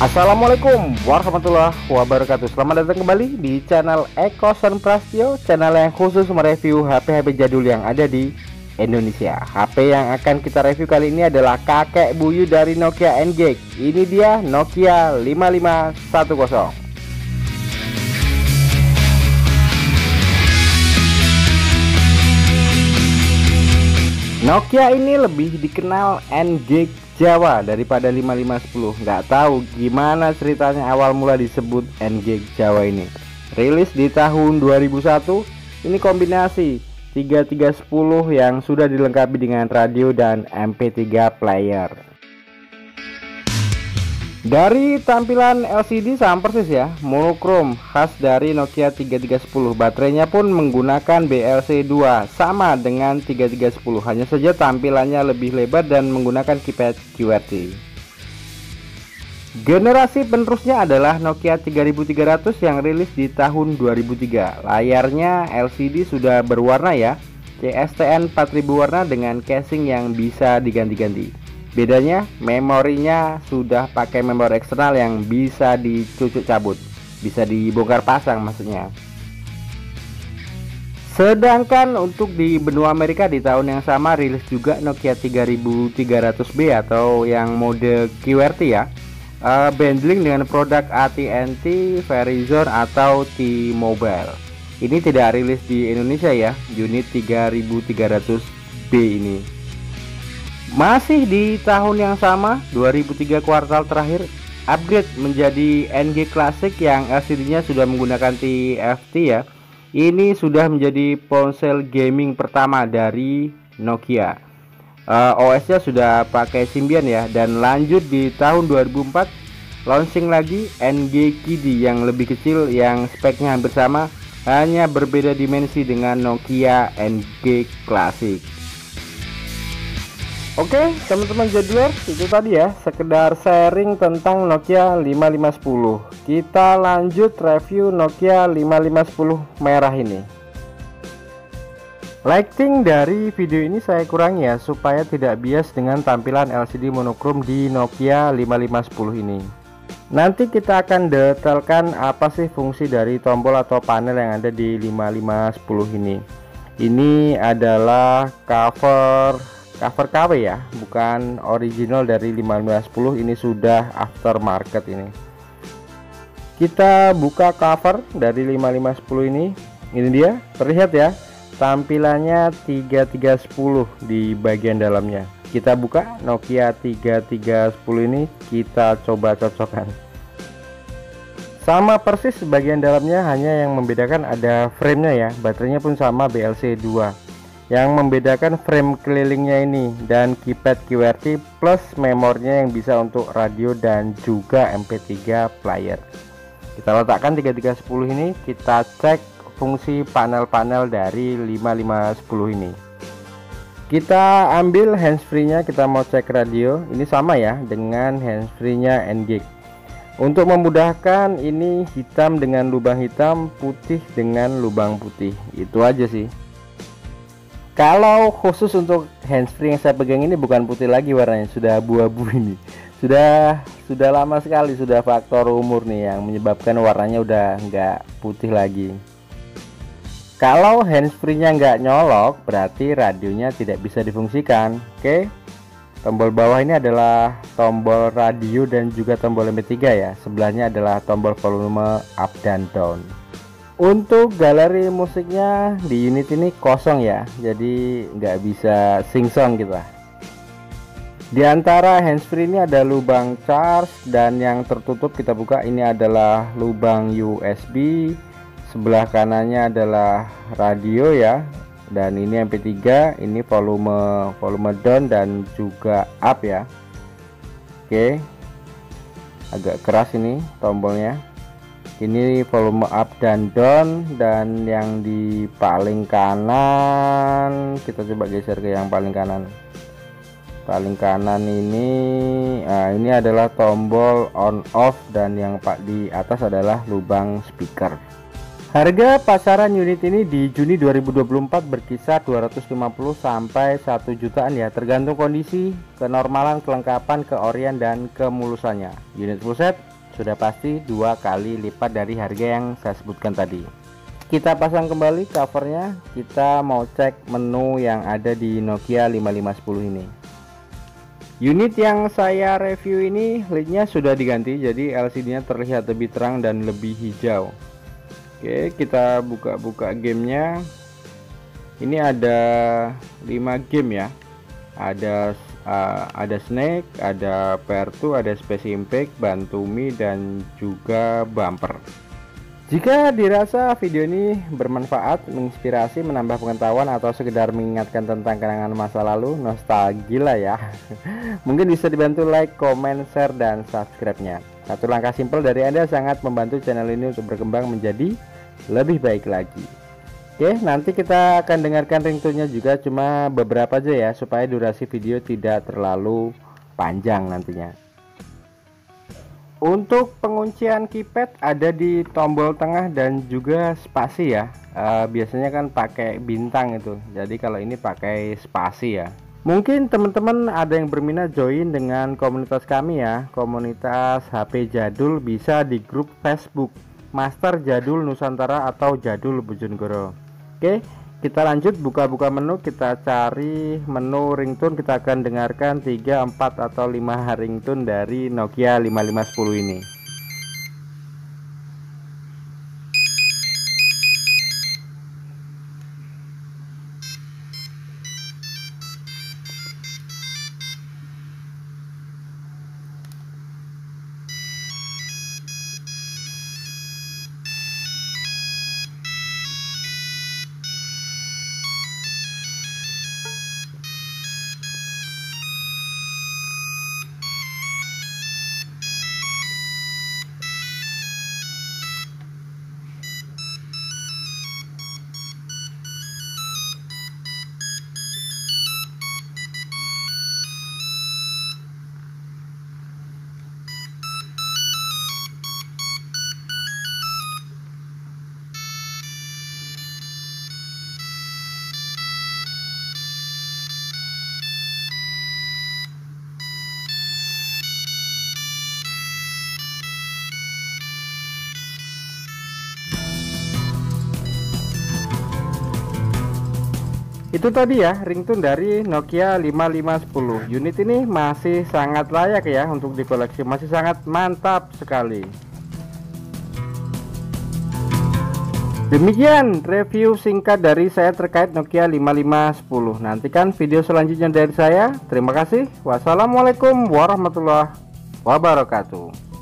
Assalamualaikum warahmatullahi wabarakatuh. Selamat datang kembali di channel Eko Son Prastio, channel yang khusus mereview HP-HP jadul yang ada di Indonesia. HP yang akan kita review kali ini adalah kakek buyut dari Nokia N-Gage. Ini dia Nokia 5510. Nokia ini lebih dikenal N-Gage Jawa daripada 5510. Nggak tahu gimana ceritanya awal mula disebut N-Gage Jawa ini. Rilis di tahun 2001. Ini kombinasi 3310 yang sudah dilengkapi dengan radio dan MP3 player. Dari tampilan LCD sama persis ya, monokrom khas dari Nokia 3310. Baterainya pun menggunakan BLC2 sama dengan 3310, hanya saja tampilannya lebih lebar dan menggunakan keypad QWERTY. Generasi penerusnya adalah Nokia 3300 yang rilis di tahun 2003. Layarnya LCD sudah berwarna ya, CSTN 4000 warna dengan casing yang bisa diganti-ganti. Bedanya, memorinya sudah pakai memori eksternal yang bisa dicucuk cabut, bisa dibongkar pasang maksudnya. Sedangkan untuk di benua Amerika di tahun yang sama rilis juga Nokia 3300B atau yang mode QWERTY ya, bundling dengan produk AT&T, Verizon atau T-Mobile. Ini tidak rilis di Indonesia ya, unit 3300B ini. Masih di tahun yang sama, 2003 kuartal terakhir, upgrade menjadi N-Gage Classic yang LCD-nya sudah menggunakan TFT ya. Ini sudah menjadi ponsel gaming pertama dari Nokia. OS-nya sudah pakai Symbian ya, dan lanjut di tahun 2004 launching lagi N-Gage KIDI yang lebih kecil yang speknya hampir sama, hanya berbeda dimensi dengan Nokia N-Gage Classic. Oke teman-teman jadwalers, itu tadi ya sekedar sharing tentang Nokia 5510. Kita lanjut review Nokia 5510 merah ini. Lighting dari video ini saya kurangi ya supaya tidak bias dengan tampilan LCD monokrom di Nokia 5510 ini. Nanti kita akan detailkan apa sih fungsi dari tombol atau panel yang ada di 5510 ini. Ini adalah cover KW ya, bukan original dari 5510. Ini sudah aftermarket ini. Kita buka cover dari 5510 ini. Ini dia, terlihat ya tampilannya 3310 di bagian dalamnya. Kita buka Nokia 3310 ini, kita coba cocokkan. Sama persis bagian dalamnya, hanya yang membedakan ada frame-nya ya. Baterainya pun sama BLC2. Yang membedakan frame kelilingnya ini dan keypad QWERTY plus memorinya yang bisa untuk radio dan juga MP3 player. Kita letakkan 3310 ini, kita cek fungsi panel-panel dari 5510 ini. Kita ambil handsfree-nya, kita mau cek radio. Ini sama ya dengan handsfree-nya N-Gage. Untuk memudahkan, ini hitam dengan lubang hitam, putih dengan lubang putih. Itu aja sih. Kalau khusus untuk handsfree yang saya pegang ini bukan putih lagi warnanya, sudah abu-abu ini. Sudah lama sekali, sudah faktor umur nih yang menyebabkan warnanya udah nggak putih lagi. Kalau handsfree-nya nggak nyolok, berarti radionya tidak bisa difungsikan. Oke. Tombol bawah ini adalah tombol radio dan juga tombol MP3 ya. Sebelahnya adalah tombol volume up dan down. Untuk galeri musiknya di unit ini kosong ya, jadi nggak bisa sing-song kita. Di antara handsfree ini ada lubang charge, dan yang tertutup kita buka ini adalah lubang USB. Sebelah kanannya adalah radio ya, dan ini MP3, ini volume down dan juga up ya. Oke, agak keras ini tombolnya. Ini volume up dan down, dan yang di paling kanan kita coba geser ke yang paling kanan. Paling kanan ini, ini adalah tombol on off, dan yang di atas adalah lubang speaker. Harga pasaran unit ini di Juni 2024 berkisar 250 sampai 1 jutaan ya, tergantung kondisi, kenormalan, kelengkapan, keorian dan kemulusannya. Unit full set sudah pasti 2 kali lipat dari harga yang saya sebutkan tadi. Kita pasang kembali covernya, kita mau cek menu yang ada di Nokia 5510 ini. Unit yang saya review ini LED-nya sudah diganti, jadi LCD-nya terlihat lebih terang dan lebih hijau. Oke, kita buka-buka gamenya. Ini ada 5 game ya. Ada Snake, ada PR2, ada Space Impact, Bantu Me, dan juga Bumper. Jika dirasa video ini bermanfaat, menginspirasi, menambah pengetahuan, atau sekedar mengingatkan tentang kenangan masa lalu, nostalgia ya, mungkin bisa dibantu like, comment, share, dan subscribe-nya. Satu langkah simpel dari Anda sangat membantu channel ini untuk berkembang menjadi lebih baik lagi. Oke, nanti kita akan dengarkan ringtone-nya juga, cuma beberapa aja ya, supaya durasi video tidak terlalu panjang nantinya. Untuk penguncian keypad ada di tombol tengah dan juga spasi ya. Biasanya kan pakai bintang itu, jadi kalau ini pakai spasi ya. Mungkin teman-teman ada yang berminat join dengan komunitas kami ya, komunitas HP Jadul, bisa di grup Facebook Master Jadul Nusantara atau Jadul Bojonegoro. Oke, kita lanjut buka-buka menu, kita cari menu ringtone, kita akan dengarkan 3, 4, atau 5 ringtone dari Nokia 5510 ini. Itu tadi ya ringtone dari Nokia 5510. Unit ini masih sangat layak ya untuk dikoleksi, masih sangat mantap sekali. Demikian review singkat dari saya terkait Nokia 5510. Nantikan video selanjutnya dari saya. Terima kasih. Wassalamualaikum warahmatullahi wabarakatuh.